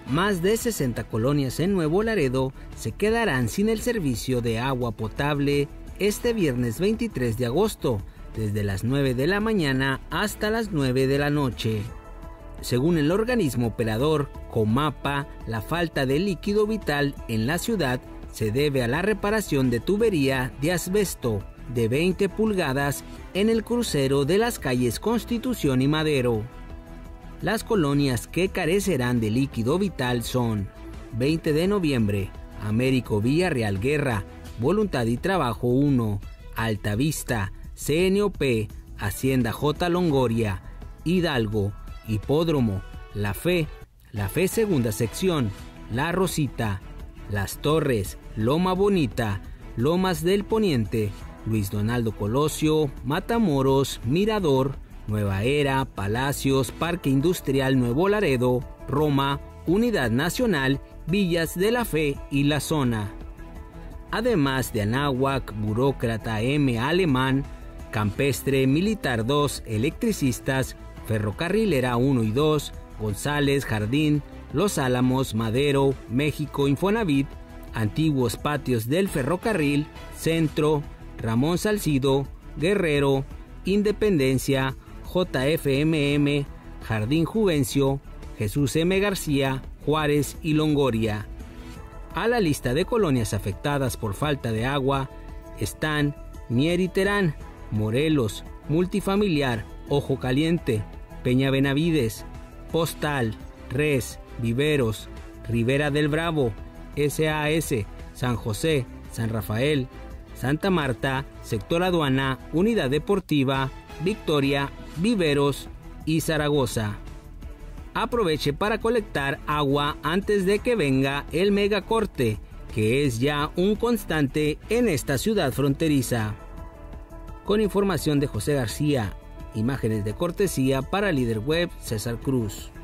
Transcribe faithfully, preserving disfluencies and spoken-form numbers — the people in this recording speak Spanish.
más de sesenta colonias en Nuevo Laredo se quedarán sin el servicio de agua potable este viernes veintitrés de agosto, desde las nueve de la mañana hasta las nueve de la noche. Según el organismo operador Comapa, la falta de líquido vital en la ciudad se debe a la reparación de tubería de asbesto de veinte pulgadas en el crucero de las calles Constitución y Madero. Las colonias que carecerán de líquido vital son veinte de noviembre, Américo Villarreal Guerra, Voluntad y Trabajo uno, Altavista, C N O P, Hacienda J. Longoria, Hidalgo, Hipódromo, La Fe, La Fe Segunda Sección, La Rosita, Las Torres, Loma Bonita, Lomas del Poniente, Luis Donaldo Colosio, Matamoros, Mirador, Nueva Era, Palacios, Parque Industrial Nuevo Laredo, Roma, Unidad Nacional, Villas de la Fe y La Zona. Además de Anáhuac, Burócrata M. Alemán, Campestre, Militar dos, Electricistas, Ferrocarrilera uno y dos, González, Jardín, Los Álamos, Madero, México, Infonavit, Antiguos Patios del Ferrocarril, Centro, Ramón Salcido, Guerrero, Independencia, J F M M, Jardín Juvencio, Jesús M. García, Juárez y Longoria. A la lista de colonias afectadas por falta de agua están Mier y Terán, Morelos, Multifamiliar, Ojo Caliente, Peña Benavides, Postal, Res, Viveros, Ribera del Bravo, S A S, San José, San Rafael, Santa Marta, Sector Aduana, Unidad Deportiva, Victoria, Viveros y Zaragoza. Aproveche para colectar agua antes de que venga el megacorte, que es ya un constante en esta ciudad fronteriza. Con información de José García, imágenes de cortesía para Líder Web, César Cruz.